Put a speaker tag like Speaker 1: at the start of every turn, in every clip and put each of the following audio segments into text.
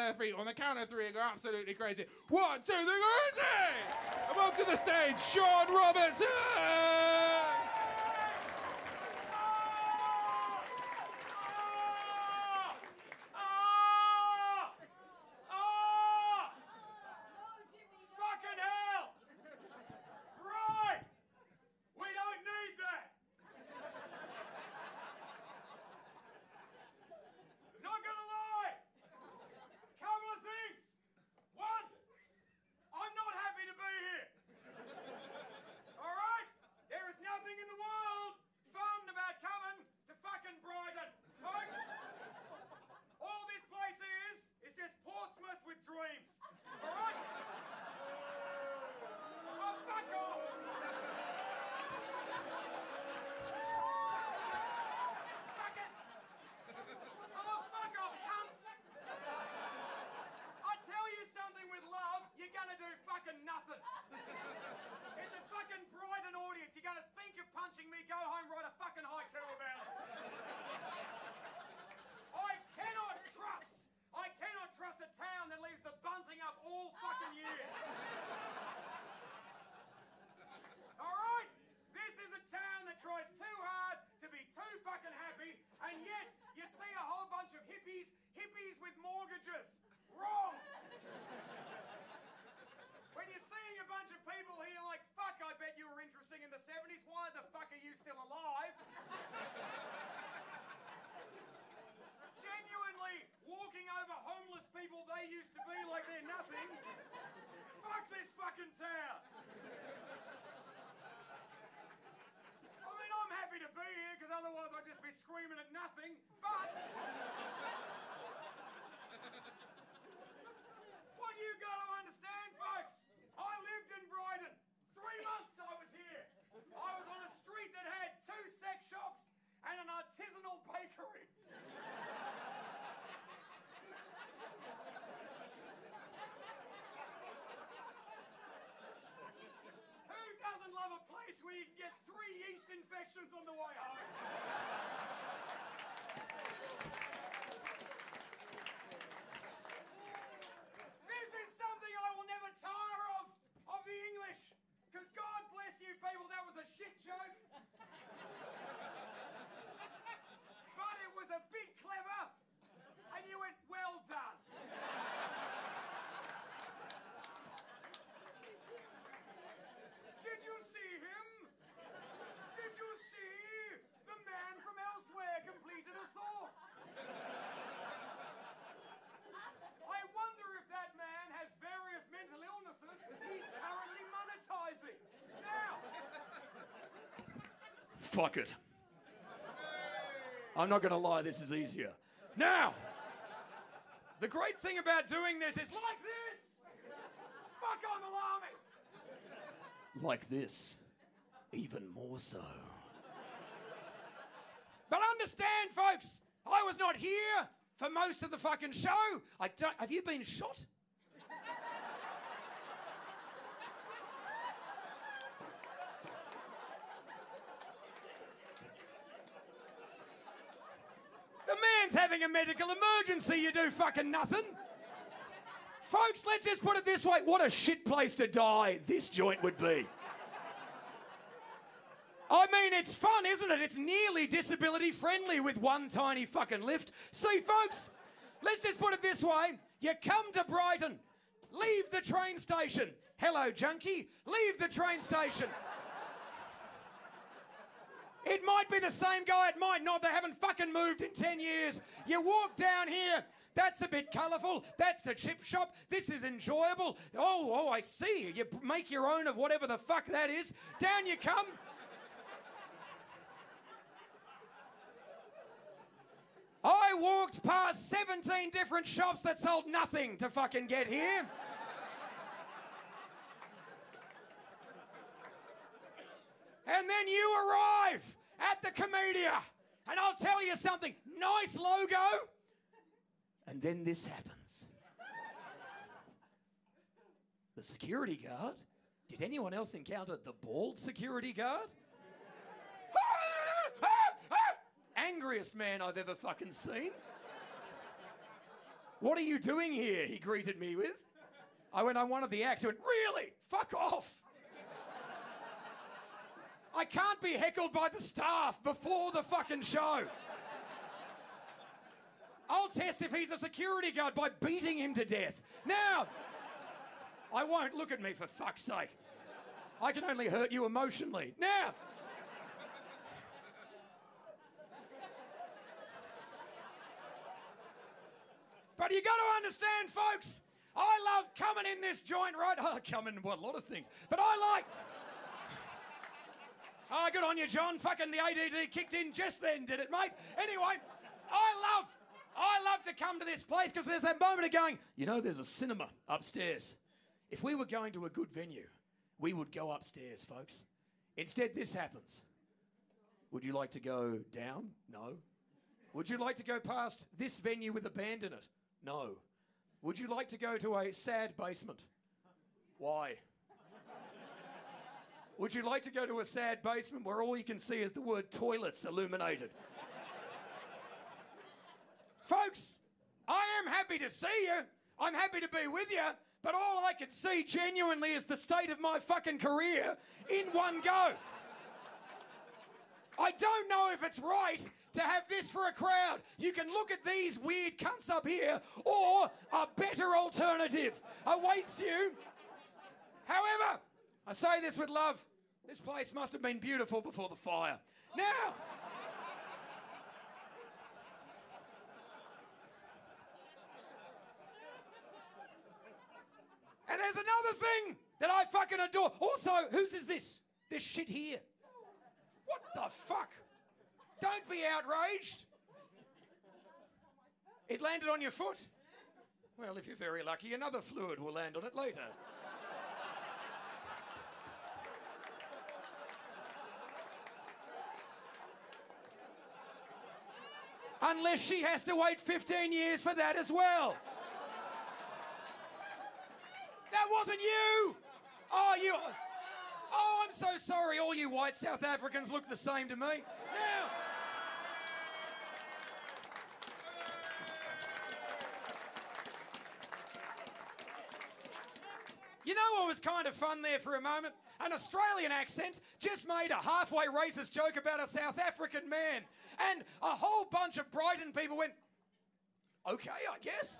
Speaker 1: their feet. On the count of three, go absolutely crazy. 1, 2, 3, crazy! And welcome to the stage, Sean Robertson!
Speaker 2: Fucking hell! Right! We don't need that! Not gonna lie! Couple of things! One, I'm not happy to be here! Alright? There is nothing in the world fun about coming to fucking Brighton, folks! All this place is just Portsmouth with dreams. Alright? Oh, fuck off! Fuck it! Oh, fuck off, cunts! I tell you something with love, you're gonna do fucking nothing. It's a fucking Brighton audience. You're gonna think of punching me, go home, write a fucking haiku about it. I cannot trust a town that leaves the bunting up all fucking year. Alright? This is a town that tries too hard to be too fucking happy, and yet you see a whole bunch of hippies with mortgages. Wrong! When you're seeing a bunch of people here like, fuck, I bet you were interesting in the 70s, why the fuck are you still alive? Genuinely walking over homeless people they used to be like they're nothing. Fuck this fucking town. I mean, I'm happy to be here because otherwise I'd just be screaming at nothing, but what you got to understand, folks, I lived in Brighton. 3 months I was here. I was on a street that had 2 sex shops and an artisanal bakery. Who doesn't love a place where you can get 3 yeast infections on the way home? This is something I will never tire of the English. Because God bless you people, that was a shit joke. But it was a bit clever, and you went, well done. Did you see him? Did you see the man from elsewhere completed a thought? I wonder if that man has various mental illnesses he's currently monetizing. Now,
Speaker 3: fuck it. I'm not going to lie, this is easier. Now,
Speaker 2: the great thing about doing this is like this. Fuck, I'm alarming.
Speaker 3: like this, even more so.
Speaker 2: But understand, folks, I was not here for most of the fucking show. Have you been shot? The man's having a medical emergency, you do fucking nothing. Folks, let's just put it this way. What a shit place to die this joint would be. I mean, it's fun, isn't it? It's nearly disability friendly with one tiny fucking lift. See, folks, let's just put it this way. You come to Brighton, leave the train station. Hello, junkie. Leave the train station. It might be the same guy, it might not. They haven't fucking moved in 10 years. You walk down here, that's a bit colourful, that's a chip shop, this is enjoyable. Oh, I see. You make your own of whatever the fuck that is. Down you come. I walked past 17 different shops that sold nothing to fucking get here. And then you arrive at the Komedia. And I'll tell you something, nice logo. And then this happens. The security guard? Did anyone else encounter the bald security guard? Angriest man I've ever fucking seen. What are you doing here? He greeted me with. I went, I'm one of the acts. He went, really? Fuck off. I can't be heckled by the staff before the fucking show. I'll test if he's a security guard by beating him to death. Now, I won't. Look at me, for fuck's sake. I can only hurt you emotionally. Now, but you got to understand, folks, I love coming in this joint, right? I come in, well, a lot of things, but I like... Oh, good on you, John. Fucking the ADD kicked in just then, did it, mate? Anyway, I love to come to this place because there's that moment of going, you know, there's a cinema upstairs. If we were going to a good venue, we would go upstairs, folks. Instead, this happens. Would you like to go down? No. Would you like to go past this venue with a band in it? No. Would you like to go to a sad basement? Why? Would you like to go to a sad basement where all you can see is the word toilets illuminated? Folks, I am happy to see you. I'm happy to be with you. But all I can see genuinely is the state of my fucking career in one go. I don't know if it's right to have this for a crowd. You can look at these weird cunts up here, or a better alternative awaits you. However, I say this with love. This place must have been beautiful before the fire. Now, and there's another thing that I fucking adore. Also, whose is this? This shit here. What the fuck? Don't be outraged. It landed on your foot? Well, if you're very lucky, another fluid will land on it later. Unless she has to wait 15 years for that as well. That wasn't you! Oh, you... Oh, I'm so sorry. All you white South Africans look the same to me. Now... You know what was kind of fun there for a moment? An Australian accent just made a halfway racist joke about a South African man. And a whole bunch of Brighton people went, okay, I guess.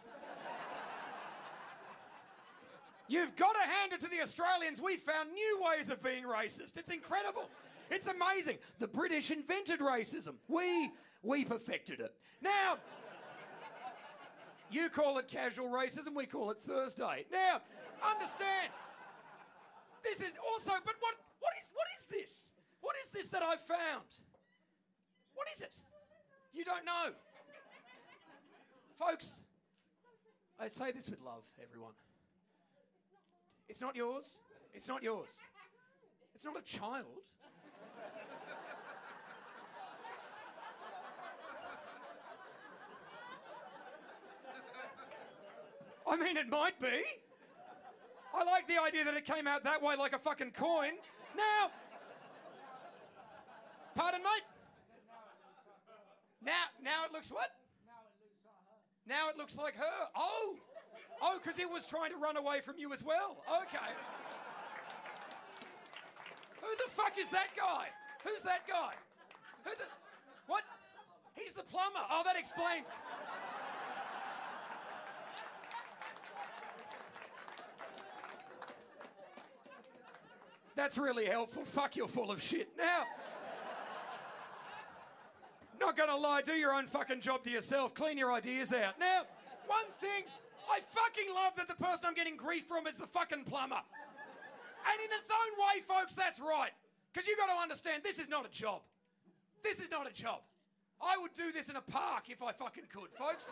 Speaker 2: You've got to hand it to the Australians. We found new ways of being racist. It's incredible. It's amazing. The British invented racism. We perfected it. Now, you call it casual racism, we call it Thursday. Now, understand, this is also, but what is this? What is this that I've found? What is it? You don't know. Folks, I say this with love, everyone. It's not yours. It's not yours. It's not a child. I mean, it might be. I like the idea that it came out that way like a fucking coin. Now, pardon, mate? Now it looks what? Now it looks like her. Oh, because it was trying to run away from you as well. Okay. Who the fuck is that guy? Who's that guy? What? He's the plumber. Oh, that explains. That's really helpful. Fuck, you're full of shit. Now, not gonna lie, do your own fucking job to yourself. Clean your ideas out. Now, one thing, I fucking love that the person I'm getting grief from is the fucking plumber. And in its own way, folks, that's right. Because you got to understand, this is not a job. This is not a job. I would do this in a park if I fucking could, folks.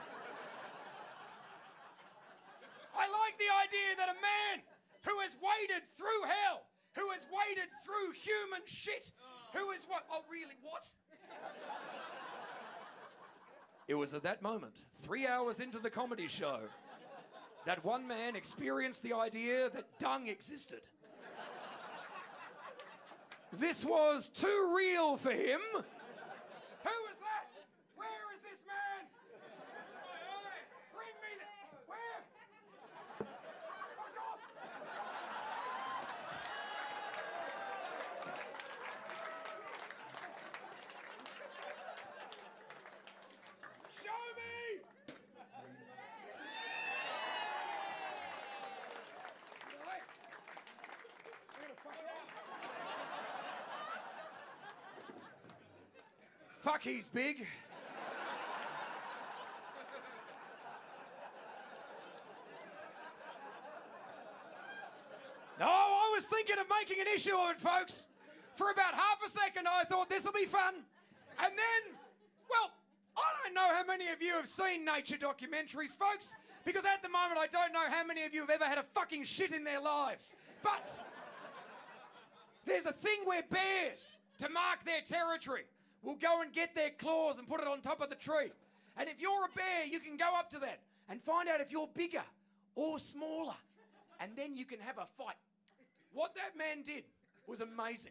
Speaker 2: I like the idea that a man who has waded through hell, who has waded through human shit, who is what? Oh, really? What? It was at that moment, 3 hours into the comedy show, that one man experienced the idea that dung existed. This was too real for him. Who was that? Where is this man? Bring me the... Fuck, he's big. No, I was thinking of making an issue of it, folks. For about half a second, I thought this'll be fun. And then, well, I don't know how many of you have seen nature documentaries, folks, because at the moment I don't know how many of you have ever had a fucking shit in their lives. But there's a thing where bears, to mark their territory, will go and get their claws and put it on top of the tree. And if you're a bear, you can go up to that and find out if you're bigger or smaller. And then you can have a fight. What that man did was amazing.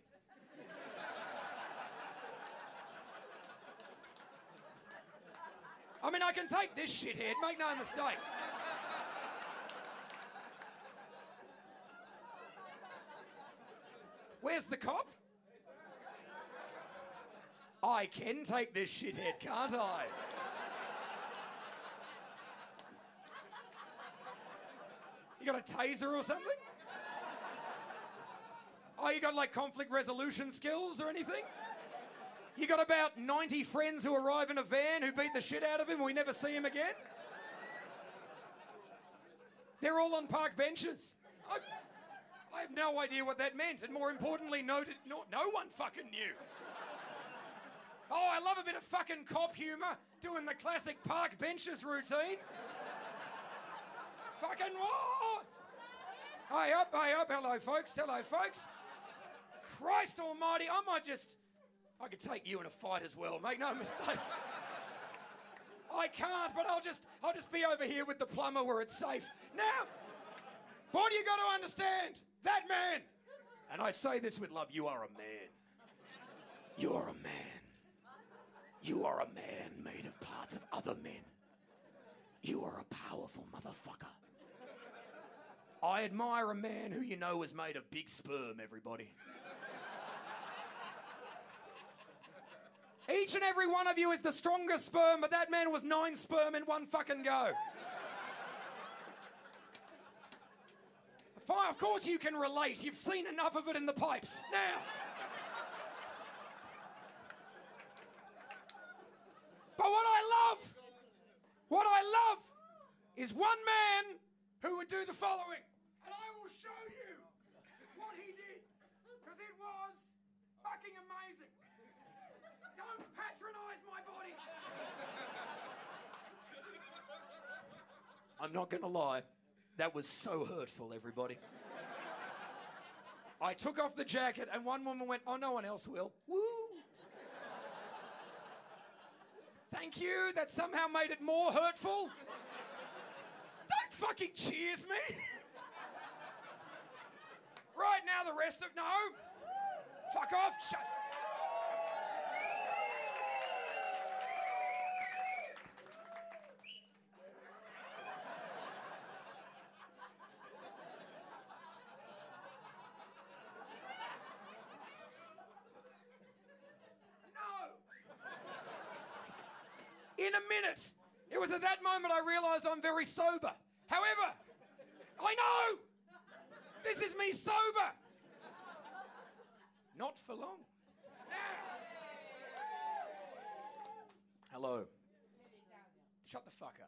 Speaker 2: I mean, I can take this shithead, make no mistake. Where's the cop? I can take this shithead, can't I? You got a taser or something? Oh, you got like conflict resolution skills or anything? You got about 90 friends who arrive in a van who beat the shit out of him and we never see him again? They're all on park benches. I have no idea what that meant, and more importantly, no one fucking knew. Oh, I love a bit of fucking cop humour, doing the classic park benches routine. Fucking whoa! Hey up, hello folks. Christ almighty, I could take you in a fight as well, make no mistake. I can't, but I'll just be over here with the plumber where it's safe. Now, what you got to understand, that man, and I say this with love, you are a man. You are a man. You are a man made of parts of other men. You are a powerful motherfucker. I admire a man who you know is made of big sperm, everybody. Each and every one of you is the strongest sperm, but that man was 9 sperm in one fucking go. Fine, of course you can relate. You've seen enough of it in the pipes. Now. But what I love is one man who would do the following. And I will show you what he did. Because it was fucking amazing. Don't patronise my body. I'm not going to lie. That was so hurtful, everybody. I took off the jacket and one woman went, oh, no one else will. Woo! Thank you. That somehow made it more hurtful. Don't fucking cheers me. Right now, the rest of... No. Fuck off. Shut... In a minute. It was at that moment I realised I'm very sober. However, I know! This is me sober! Not for long. Hello. Shut the fuck up.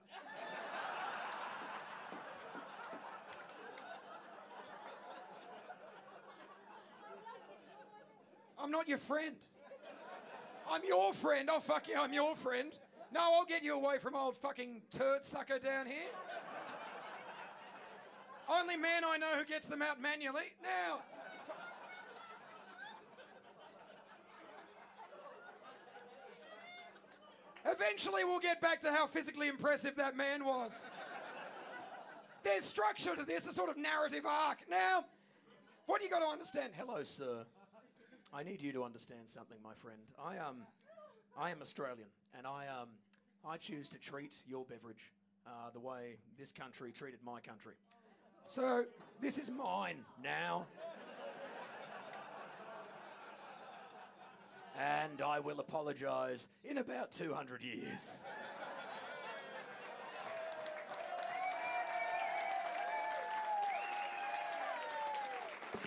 Speaker 2: I'm not your friend. I'm your friend. Oh, fuck you, I'm your friend. No, I'll get you away from old fucking turd sucker down here. Only man I know who gets them out manually. Now. Eventually we'll get back to how physically impressive that man was. There's structure to this, a sort of narrative arc. Now, what you got to understand? Hello, sir. I need you to understand something, my friend. I am Australian, and I choose to treat your beverage the way this country treated my country. So, this is mine now. And I will apologise in about 200 years.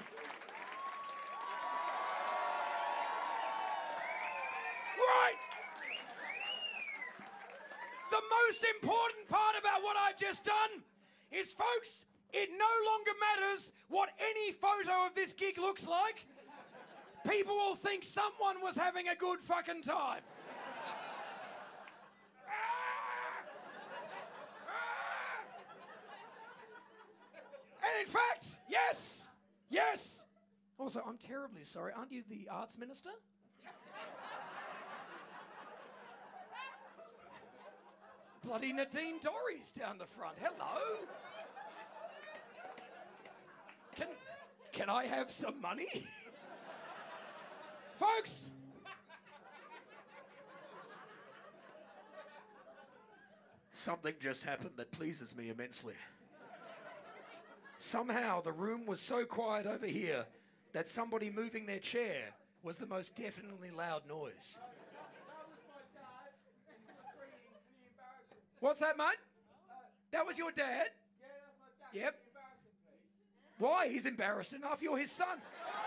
Speaker 2: Right! most important part about what I've just done is, folks, it no longer matters what any photo of this gig looks like. People will think someone was having a good fucking time. And in fact, yes. Also, I'm terribly sorry. Aren't you the arts minister? It's bloody Nadine Dorries down the front. Hello. Can I have some money? Folks.
Speaker 3: Something just happened that pleases me immensely. Somehow the room was so quiet over here that somebody moving their chair was the most deafeningly loud noise.
Speaker 1: That was my dad. He's screaming and he embarrassed him.
Speaker 2: What's that, mate? That was your dad?
Speaker 1: Yeah, that's my dad.
Speaker 2: Yep.
Speaker 1: Can you embarrass him, please?
Speaker 2: Why? He's embarrassed enough. You're his son.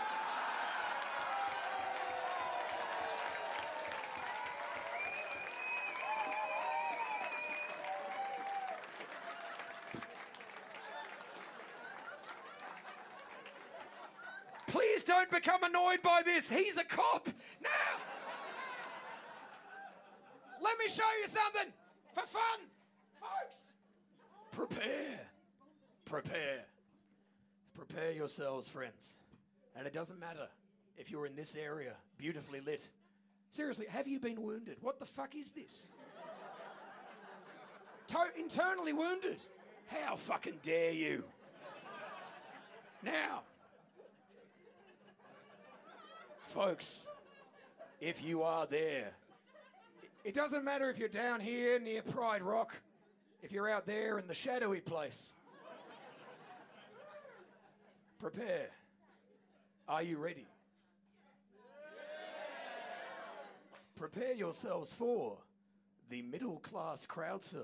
Speaker 2: Please don't become annoyed by this. He's a cop. Now, let me show you something for fun, folks.
Speaker 3: Prepare yourselves, friends. And it doesn't matter if you're in this area, beautifully lit.
Speaker 2: Seriously, have you been wounded? What the fuck is this? Internally wounded.
Speaker 3: How fucking dare you?
Speaker 2: Now,
Speaker 3: Folks, if you are there,
Speaker 2: it doesn't matter if you're down here near Pride Rock, if you're out there in the shadowy place.
Speaker 3: prepare. Are you ready? Prepare yourselves for the middle class crowd surf.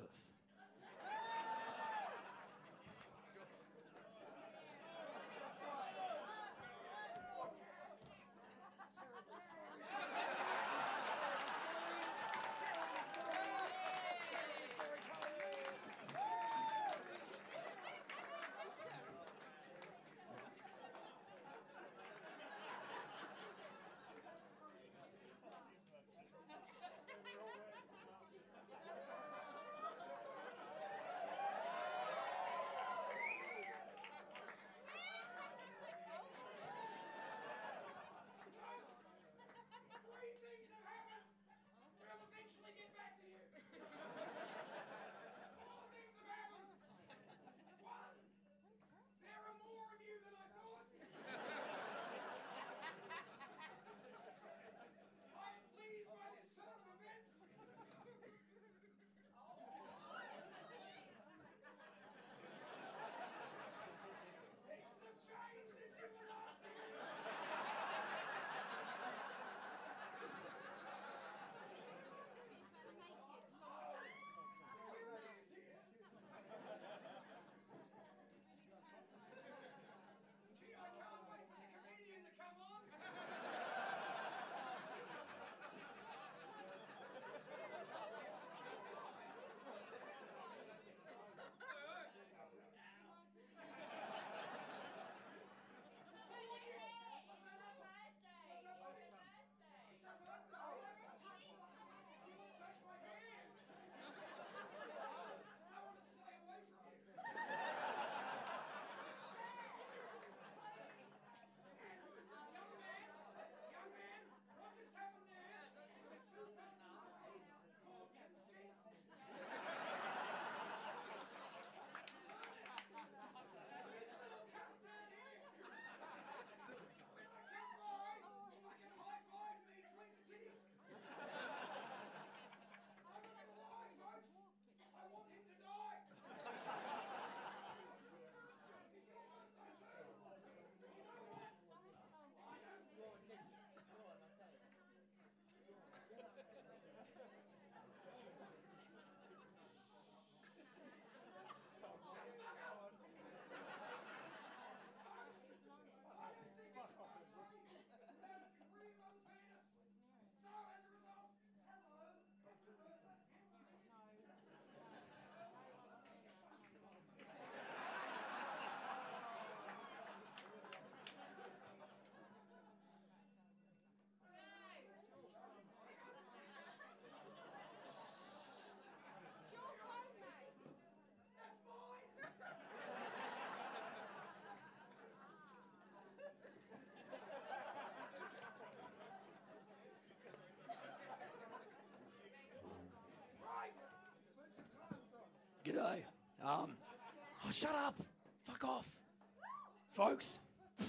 Speaker 3: shut up. Fuck off. Folks.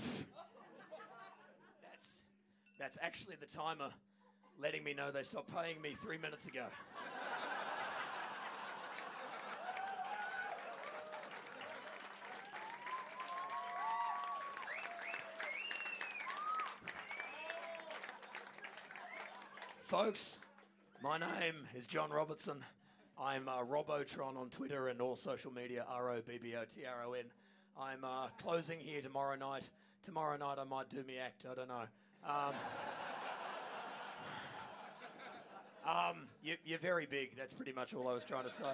Speaker 3: That's actually the timer letting me know they stopped paying me 3 minutes ago. Folks, my name is John Robertson. I'm Robotron on Twitter and all social media, ROBBOTRON. I'm closing here tomorrow night. Tomorrow night I might do me act, I don't know. You're very big, that's pretty much all I was trying to say.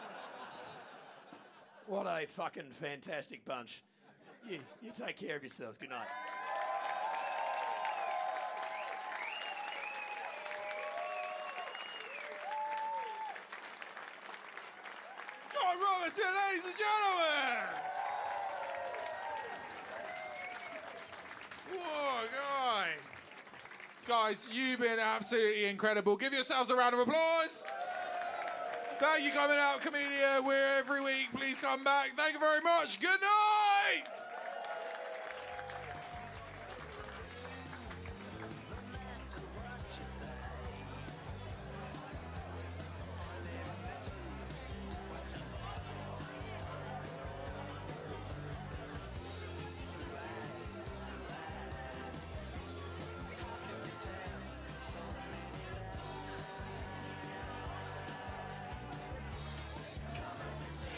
Speaker 3: What a fucking fantastic bunch. You take care of yourselves, good night.
Speaker 1: John Robertson, ladies and gentlemen! Whoa, guy. Guys, you've been absolutely incredible. Give yourselves a round of applause. Thank you for coming out, Komedia. We're every week. Please come back. Thank you very much. Good night.